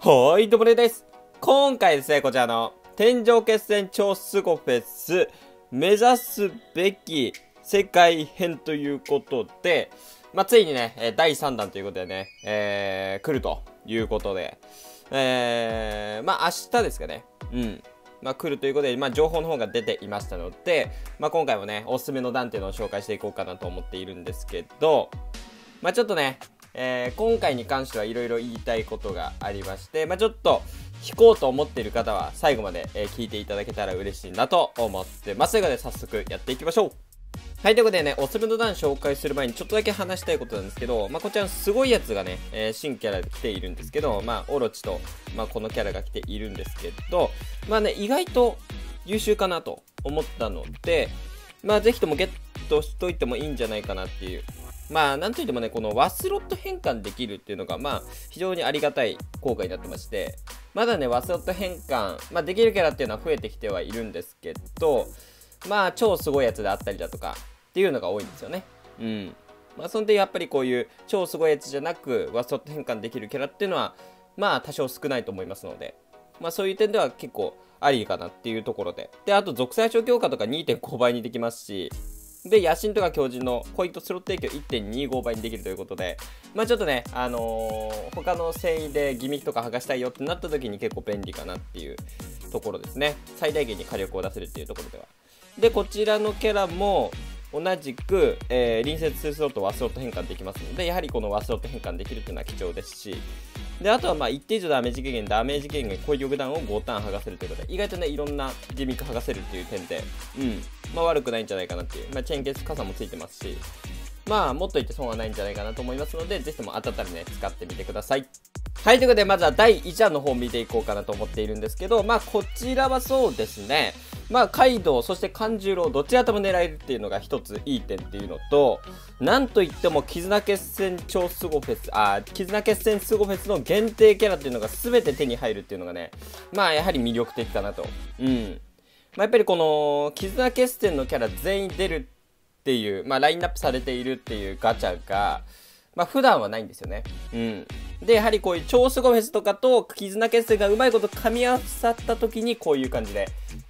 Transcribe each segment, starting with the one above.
はい、どうもねです。今回ですね、こちらの天井決戦超スゴフェス目指すべき世界編ということで、ついにね、第3弾ということでね、来るということで、明日ですかね。来るということで、情報の方が出ていましたので、今回もね、おすすめの弾っていうのを紹介していこうかなと思っているんですけど、ちょっとね、今回に関してはいろいろ言いたいことがありまして、ちょっと聞こうと思っている方は最後まで、聞いていただけたら嬉しいなと思ってます。ということで早速やっていきましょう。はい、ということでね、おすすめの段紹介する前にちょっとだけ話したいことなんですけど、こちらのすごいやつがね、新キャラで来ているんですけど、オロチと、このキャラが来ているんですけど、意外と優秀かなと思ったので、ぜひともゲットしといてもいいんじゃないかなっていう。なんといってもね、このワスロット変換できるっていうのが、非常にありがたい効果になってまして、まだね、ワスロット変換、できるキャラっていうのは増えてきてはいるんですけど、超すごいやつであったりだとか、っていうのが多いんですよね。そんでやっぱりこういう超すごいやつじゃなく、ワスロット変換できるキャラっていうのは、多少少ないと思いますので、そういう点では結構ありかなっていうところで。で、あと、属性相性強化とか 2.5 倍にできますし、で、野心とか強靭のポイントスロット提供 1.25 倍にできるということで、ちょっとね、他の繊維でギミックとか剥がしたいよってなった時に結構便利かなっていうところですね。最大限に火力を出せるっていうところでは。で、こちらのキャラも、同じく、隣接スロット、ワスロット変換できますので、やはりこのワスロット変換できるっていうのは貴重ですし、で、あとは一定以上ダメージ軽減、攻撃弾を5ターン剥がせるということで、意外とね、いろんなギミック剥がせるっていう点で、悪くないんじゃないかなっていう、チェーンケース傘もついてますし、もっといって損はないんじゃないかなと思いますので、ぜひとも当たったらね、使ってみてください。はい、ということで、まずは第1弾の方を見ていこうかなと思っているんですけど、こちらはそうですね、カイドウ、そして勘十郎、どちらとも狙えるっていうのが一ついい点っていうのと、なんといっても、絆決戦超スゴフェス、絆決戦スゴフェスの限定キャラっていうのが全て手に入るっていうのがね、やはり魅力的かなと。やっぱりこの、絆決戦のキャラ全員出るっていう、ラインナップされているっていうガチャが、普段はないんですよね。で、やはりこういう超スゴフェスとかと絆決戦がうまいこと噛み合わさった時にこういう感じで、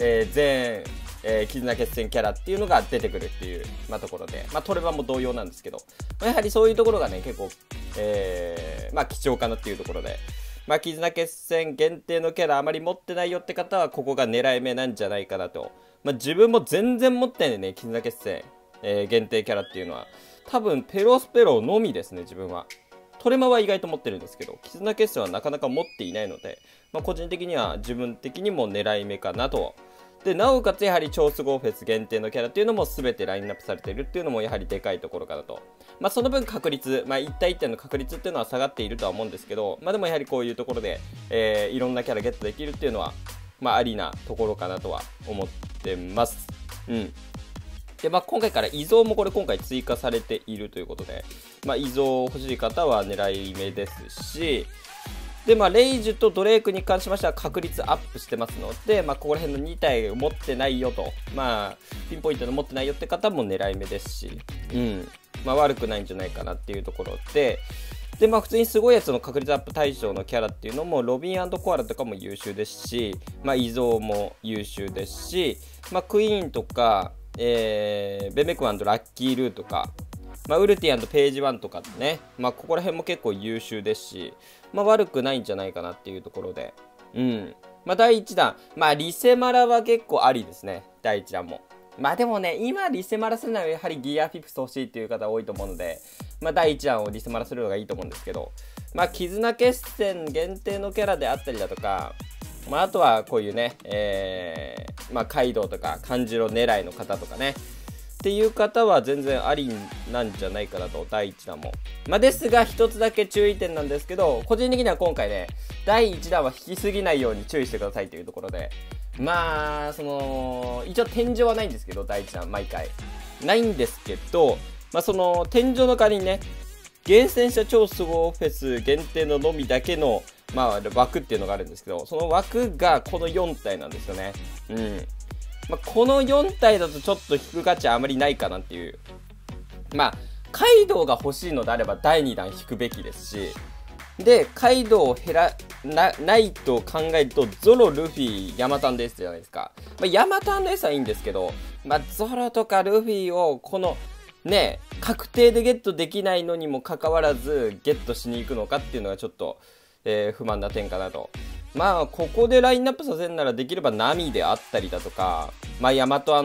絆決戦キャラっていうのが出てくるっていう、ところで、トレバも同様なんですけど、やはりそういうところがね、結構、貴重かなっていうところで、絆決戦限定のキャラあまり持ってないよって方は、ここが狙い目なんじゃないかなと。自分も全然持ってないね、絆決戦、限定キャラっていうのは。多分、ペロスペロのみですね、自分は。トレマは意外と持ってるんですけど、絆決戦はなかなか持っていないので、個人的には自分的にも狙い目かなと。で、なおかつやはり超スゴフェス限定のキャラっていうのも全てラインナップされているっていうのもやはりでかいところかなと。その分確率、1対1点の確率っていうのは下がっているとは思うんですけど、でもやはりこういうところで、いろんなキャラゲットできるっていうのは、ありなところかなとは思ってます。で、今回から遺贈もこれ今回追加されているということで、遺贈欲しい方は狙い目ですし、で、レイジュとドレイクに関しましては確率アップしてますので、ここら辺の2体を持ってないよと、ピンポイントの持ってないよって方も狙い目ですし、悪くないんじゃないかなっていうところで、で、普通にすごいやつの確率アップ対象のキャラっていうのも、ロビン&コアラとかも優秀ですし、遺贈も優秀ですし、クイーンとか、ベメクワンとラッキールーとか、ウルティページ1とかね、ここら辺も結構優秀ですし、悪くないんじゃないかなっていうところで、第1弾、リセマラは結構ありですね、第1弾も。でもね、今リセマラするならやはりギアフィプス欲しいっていう方多いと思うので、第1弾をリセマラするのがいいと思うんですけど、絆決戦限定のキャラであったりだとか、あとはこういうね、カイドウとか勘十郎狙いの方とかね、っていう方は全然ありなんじゃないかなと、第1弾も。ですが、一つだけ注意点なんですけど、個人的には今回ね、第1弾は引きすぎないように注意してくださいというところで、一応天井はないんですけど、第1弾、毎回。ないんですけど、その、天井の代わりにね、厳選した超スゴフェス限定ののみだけの、枠っていうのがあるんですけど、その枠がこの4体なんですよね。この4体だとちょっと引く価値あまりないかなっていう。カイドウが欲しいのであれば第2弾引くべきですし、 で、カイドウをないと考えると、ゾロ、ルフィ、ヤマタンですじゃないですか。ヤマタンですはいいんですけど、ゾロとかルフィを、この、ね、確定でゲットできないのにもかかわらず、ゲットしに行くのかっていうのがちょっと、不満な点かなと。ここでラインナップさせるならできればナミであったりだとか、ヤマト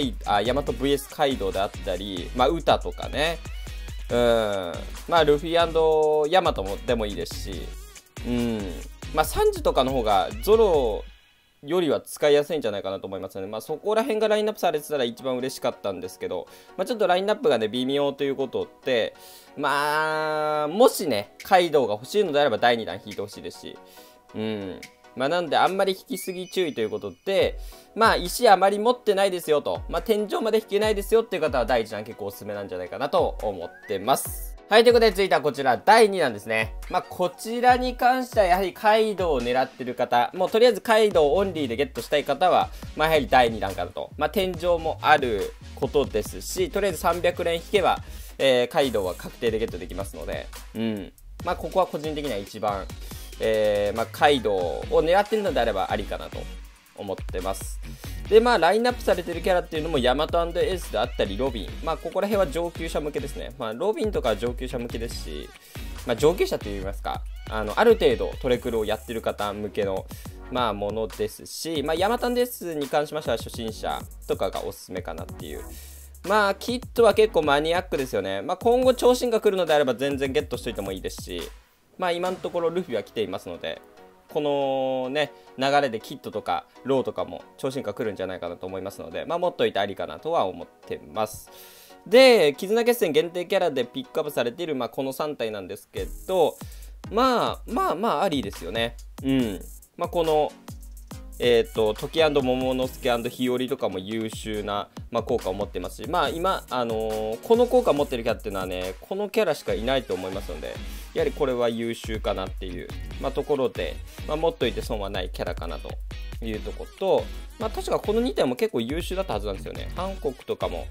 VS カイドウであったり、ウタとかね。ルフィ&ヤマトもでもいいですし、サンジとかの方がゾロよりは使いやすいんじゃないかなと思いますので、そこら辺がラインナップされてたら一番嬉しかったんですけど、ちょっとラインナップがね、微妙ということで、もしね、カイドウが欲しいのであれば第2弾引いてほしいですし、なんであんまり引きすぎ注意ということで、石あまり持ってないですよと、天井まで引けないですよっていう方は第1弾結構おすすめなんじゃないかなと思ってます。はい、ということで続いてはこちら第2弾ですね。こちらに関してはやはりカイドウを狙ってる方、もうとりあえずカイドウオンリーでゲットしたい方は、やはり第2弾かなと。天井もあることですし、とりあえず300連引けば、カイドウは確定でゲットできますので、ここは個人的には一番、カイドウを狙ってるのであればありかなと思ってます。で、ラインナップされてるキャラっていうのもヤマト&エースであったりロビン、ここら辺は上級者向けですね。ロビンとかは上級者向けですし、上級者といいますか、ある程度トレクルをやってる方向けのものですし、ヤマト&エースに関しましては初心者とかがおすすめかなっていう。キットは結構マニアックですよね。今後超進が来るのであれば全然ゲットしといてもいいですし、今のところルフィは来ていますので、このね、流れでキットとかローとかも超進化来るんじゃないかなと思いますので、持っといてありかなとは思ってます。で、絆決戦限定キャラでピックアップされている、この3体なんですけど、ありですよね。この、時&桃之助&日和とかも優秀な、効果を持ってますし、今、この効果を持ってるキャラっていうのはね、このキャラしかいないと思いますので、やはりこれは優秀かなっていう、ところで、持っといて損はないキャラかなというところと、確かこの2体も結構優秀だったはずなんですよね。ハンコクとかも、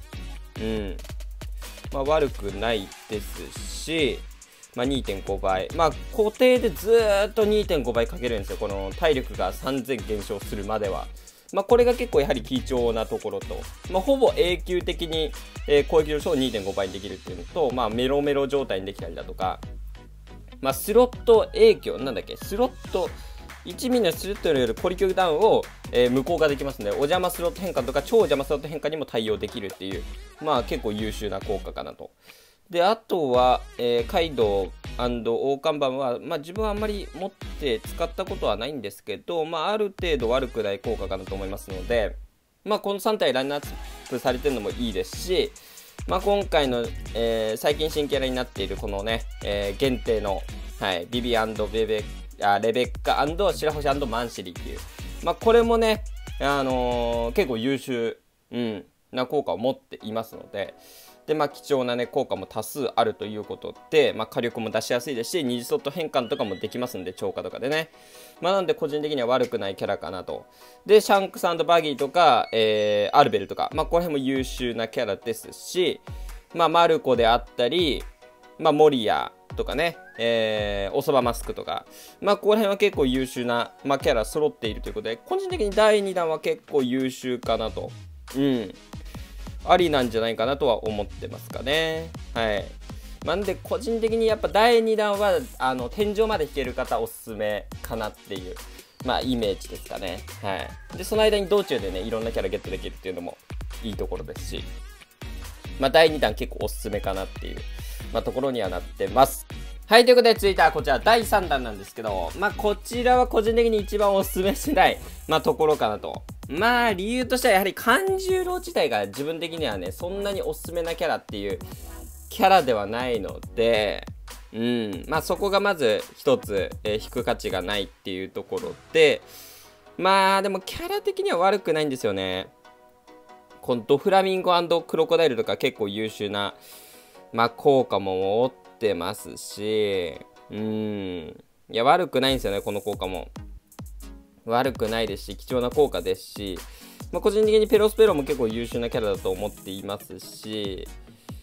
悪くないですし、2.5 倍。固定でずーっと 2.5 倍かけるんですよ。この体力が3000減少するまでは。これが結構やはり貴重なところと、ほぼ永久的に、攻撃力を 2.5 倍にできるっていうのと、メロメロ状態にできたりだとか、スロット影響、スロット、1ミリのスロットによるコリキョダウンを、無効化できますので、お邪魔スロット変換とか超邪魔スロット変換にも対応できるっていう、結構優秀な効果かなと。で、あとは、カイドウ大看板は、自分はあんまり持って使ったことはないんですけど、ある程度悪くない効果かなと思いますので、この3体ラインナップされてるのもいいですし、今回の、最近新キャラになっているこのね、限定の、ビビ&レベッカ&白星&マンシリーっていう、これもね、結構優秀、な効果を持っていますので、で、貴重なね、効果も多数あるということで、火力も出しやすいですし、二次ソット変換とかもできますんで、超過とかでね。なので、個人的には悪くないキャラかなと。で、シャンクス&バギーとか、アルベルとか、この辺も優秀なキャラですし、マルコであったり、モリアとかね、おそばマスクとか、ここら辺は結構優秀な、キャラ揃っているということで、個人的に第2弾は結構優秀かなと。ありなんじゃないかなとは思ってますかね。なんで個人的にやっぱ第2弾は天井まで引ける方おすすめかなっていうイメージですかね。でその間に道中でねいろんなキャラゲットできるっていうのもいいところですし、第2弾結構おすすめかなっていう、ところにはなってます。はい、ということで続いてはこちら第3弾なんですけど、こちらは個人的に一番おすすめしない、ところかなと。理由としてはやはり勘十郎自体が自分的にはね、そんなにおすすめなキャラっていうキャラではないので、そこがまず一つ、引く価値がないっていうところで、でもキャラ的には悪くないんですよね。このドフラミンゴ&クロコダイルとか結構優秀な、効果も持ってますし、いや、悪くないんですよね、この効果も。悪くないですし、貴重な効果ですし、個人的にペロスペロも結構優秀なキャラだと思っていますし、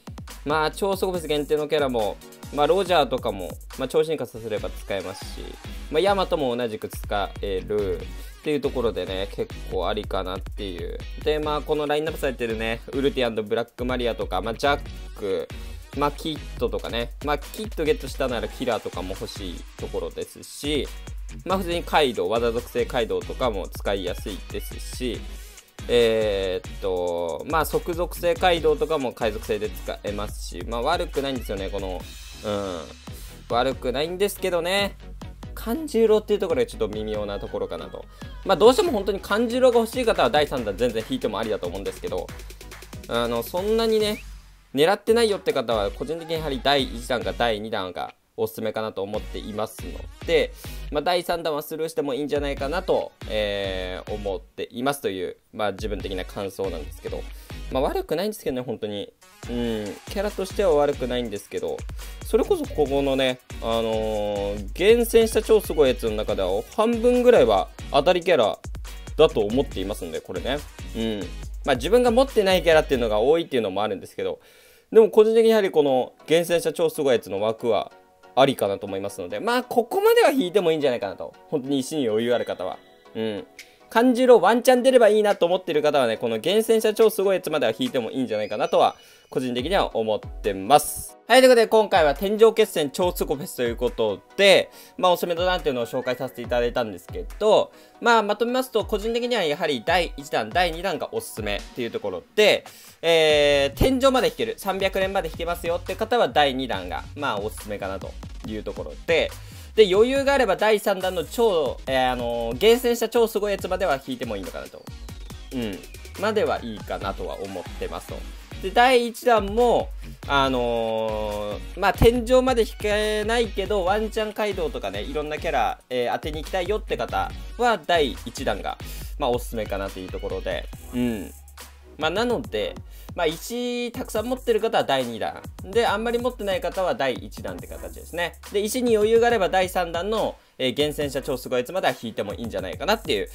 まあ、超すごフェス限定のキャラも、まあ、ロジャーとかも、まあ、超進化させれば使えますし、まあ、ヤマトも同じく使えるっていうところでね、結構ありかなっていう。で、まあ、このラインナップされてるね、ウルティ&ブラックマリアとか、まあ、ジャック、まあ、キットとかね、まあ、キットゲットしたならキラーとかも欲しいところですし、まあ、普通にカイドウ、技属性カイドウとかも使いやすいですし、まあ、即属性カイドウとかも海賊性で使えますし、まあ、悪くないんですよね、この、悪くないんですけどね、漢字色っていうところがちょっと微妙なところかなと。まあ、どうしても本当に漢字色が欲しい方は第3弾全然引いてもありだと思うんですけど、そんなにね、狙ってないよって方は、個人的にやはり第1弾か第2弾がおすすめかなと思っていますので、まあ、第3弾はスルーしてもいいんじゃないかなと、思っていますという、まあ、自分的な感想なんですけど、まあ、悪くないんですけどね、本当に。キャラとしては悪くないんですけど、それこそここのね、厳選した超すごいやつの中では、半分ぐらいは当たりキャラだと思っていますので、これね。まあ、自分が持ってないキャラっていうのが多いっていうのもあるんですけど、でも個人的にやはりこの厳選した超すごいやつの枠はありかなと思いますので、まあ、ここまでは引いてもいいんじゃないかなと。本当に石に余裕ある方は。漢字色ワンチャン出ればいいなと思ってる方はね、この厳選した超すごいやつまでは引いてもいいんじゃないかなとは、個人的には思ってます。はい、ということで今回は天井決戦超すごフェスということで、まあおすすめの段っていうのを紹介させていただいたんですけど、まあまとめますと、個人的にはやはり第1弾、第2弾がおすすめっていうところで、天井まで引ける、300連まで引けますよって方は第2弾が、まあおすすめかなというところで、で、余裕があれば第3弾の超、厳選した超すごいやつまでは引いてもいいのかなと。まではいいかなとは思ってますと。で、第1弾も、まあ、天井まで引けないけど、ワンチャン街道とかね、いろんなキャラ、当てに行きたいよって方は、第1弾が、まあ、おすすめかなというところで、まあ、なので、まあ、石たくさん持ってる方は第2弾。で、あんまり持ってない方は第1弾って形ですね。で、石に余裕があれば第3弾の、厳選した超すごいやつまでは引いてもいいんじゃないかなっていう、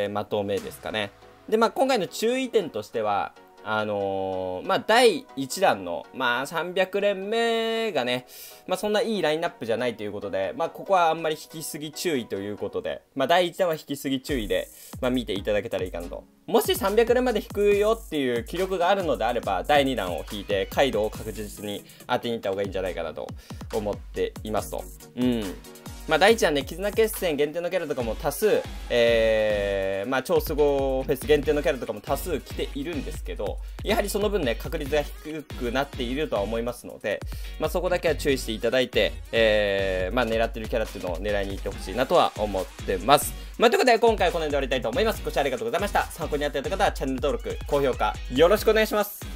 まとめですかね。で、まあ、今回の注意点としては、まあ、第1弾の、まあ、300連目がね、まあ、そんないいラインナップじゃないということで、まあ、ここはあんまり引きすぎ注意ということで、まあ、第1弾は引きすぎ注意で、まあ、見ていただけたらいいかなと。もし300連まで引くよっていう記録があるのであれば、第2弾を引いて、カイドウを確実に当てに行った方がいいんじゃないかなと思っていますと。まあ、第1弾ね、絆決戦限定のキャラとかも多数、まあ、超すごフェス限定のキャラとかも多数来ているんですけど、やはりその分ね、確率が低くなっているとは思いますので、まあ、そこだけは注意していただいて、まあ、狙ってるキャラっていうのを狙いに行ってほしいなとは思ってます。まあ、ということで、今回はこの辺で終わりたいと思います。ご視聴ありがとうございました。参考になった方はチャンネル登録、高評価、よろしくお願いします。